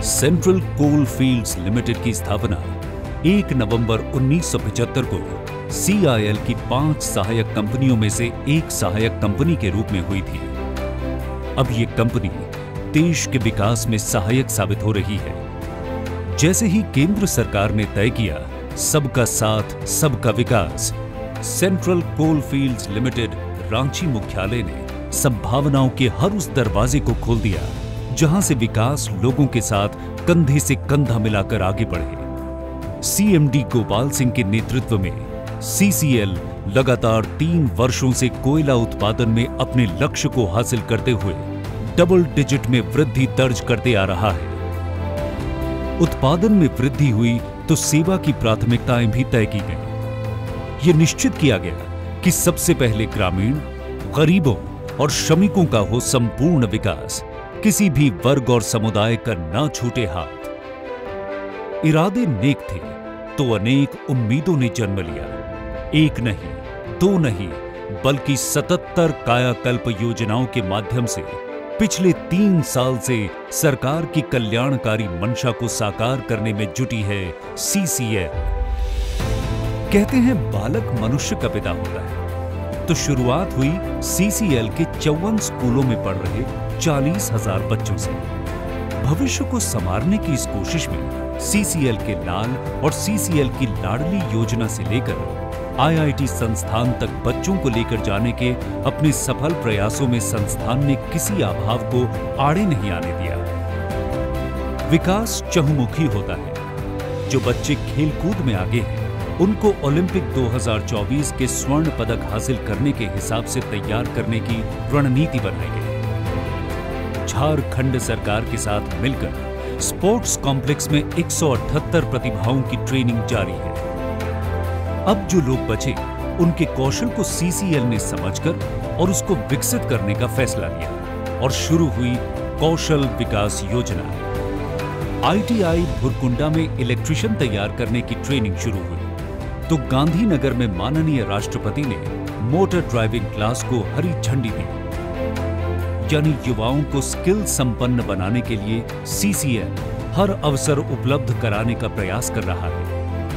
Central coalfields limited की स्थापना 1 नवंबर 1975 को CIL की 5 सहायक कंपनियों में से एक सहायक कंपनी के रूप में हुई थी। अब ये कंपनी देश के विकास में सहायक साबित हो रही है। जैसे ही केंद्र सरकार ने तय किया सबका साथ सबका विकास, सेंट्रल कोलफील्ड्स लिमिटेड रांची मुख्यालय ने संभावनाओं के हर उस दरवाजे को खोल दिया जहां से विकास लोगों के साथ कंधे से कंधा मिलाकर आगे बढ़े। CMD गोपाल सिंह के नेतृत्व में CCL लगातार 3 वर्षों से कोयला उत्पादन में अपने लक्ष्य को हासिल करते हुए डबल डिजिट में वृद्धि दर्ज करते आ रहा है। उत्पादन में वृद्धि हुई तो सेवा की प्राथमिकताएं भी तय की गई। ये निश्चित किया गया कि सबसे पहले ग्रामीण, गरीबों और श्रमिकों का हो संपूर्ण विकास, किसी भी वर्ग और समुदाय का ना छूटे हाथ। इरादे नेक थे तो अनेक उम्मीदों ने जन्म लिया। 1 नहीं, 2 नहीं, बल्कि 77 कायाकल्प योजनाओं के माध्यम से पिछले 3 साल से सरकार की कल्याणकारी मंशा को साकार करने में जुटी है CCL। कहते हैं बालक मनुष्य का पिता होता है, तो शुरुआत हुई CCL के 54 स्कूलों में पढ़ रहे 40,000 बच्चों से। भविष्य को संवारने की इस कोशिश में CCL के लाल और CCL की लाडली योजना से लेकर IIT संस्थान तक बच्चों को लेकर जाने के अपने सफल प्रयासों में संस्थान ने किसी अभाव को आड़े नहीं आने दिया। विकास चहुमुखी होता है। जो बच्चे खेलकूद में आगे हैं उनको ओलंपिक 2024 के स्वर्ण पदक हासिल करने के हिसाब से तैयार करने की रणनीति बनाई गई। झारखंड सरकार के साथ मिलकर स्पोर्ट्स कॉम्प्लेक्स में 178 प्रतिभाओं की ट्रेनिंग जारी है। अब जो लोग बचे उनके कौशल को CCL ने समझकर और उसको विकसित करने का फैसला लिया और शुरू हुई कौशल विकास योजना। ITI भुरकुंडा में इलेक्ट्रिशियन तैयार करने की ट्रेनिंग शुरू हुई तो गांधीनगर में माननीय राष्ट्रपति ने मोटर ड्राइविंग क्लास को हरी झंडी दी। यानी युवाओं को स्किल संपन्न बनाने के लिए CCL हर अवसर उपलब्ध कराने का प्रयास कर रहा है।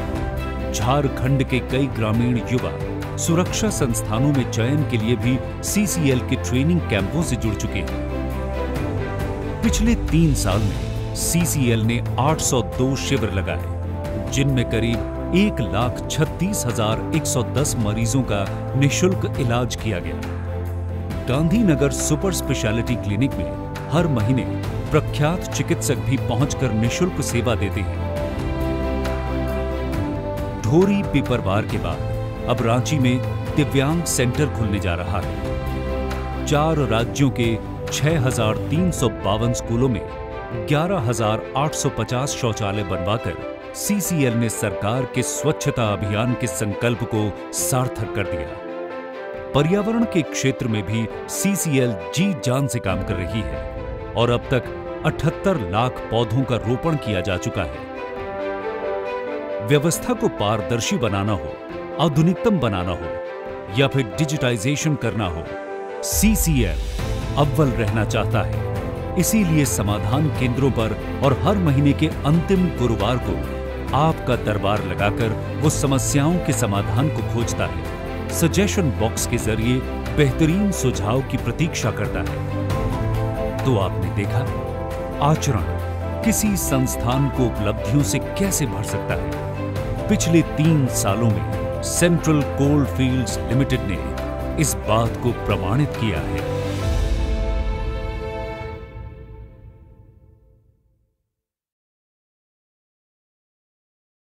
झारखंड के कई ग्रामीण युवा सुरक्षा संस्थानों में चयन के लिए भी CCL के ट्रेनिंग कैंपों से जुड़ चुके हैं। पिछले 3 साल में CCL ने 802 शिविर लगाए जिनमें करीब 1,36,110 मरीजों का निःशुल्क इलाज किया गया। गांधीनगर सुपर स्पेशलिटी क्लिनिक में हर महीने प्रख्यात चिकित्सक भी पहुंचकर निःशुल्क सेवा देते हैं। ढोरी पीपरवार के बाद अब रांची में दिव्यांग सेंटर खुलने जा रहा है। 4 राज्यों के 6,352 स्कूलों में 11,850 शौचालय बनवाकर CCL ने सरकार के स्वच्छता अभियान के संकल्प को सार्थक कर दिया। पर्यावरण के क्षेत्र में भी CCL जी जान से काम कर रही है और अब तक 78 लाख पौधों का रोपण किया जा चुका है। व्यवस्था को पारदर्शी बनाना हो, आधुनिकतम बनाना हो या फिर डिजिटाइजेशन करना हो, CCL अव्वल रहना चाहता है। इसीलिए समाधान केंद्रों पर और हर महीने के अंतिम गुरुवार को आपका दरबार लगाकर वो समस्याओं के समाधान को खोजता है। सजेशन बॉक्स के जरिए बेहतरीन सुझाव की प्रतीक्षा करता है। तो आपने देखा, आचरण किसी संस्थान को उपलब्धियों से कैसे भर सकता है। पिछले 3 सालों में सेंट्रल कोलफील्ड्स लिमिटेड ने इस बात को प्रमाणित किया है।